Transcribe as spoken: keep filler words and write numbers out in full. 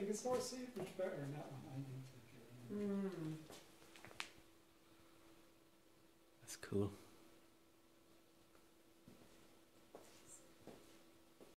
think it's North Sea much better than that one, I think. Mm. That's cool.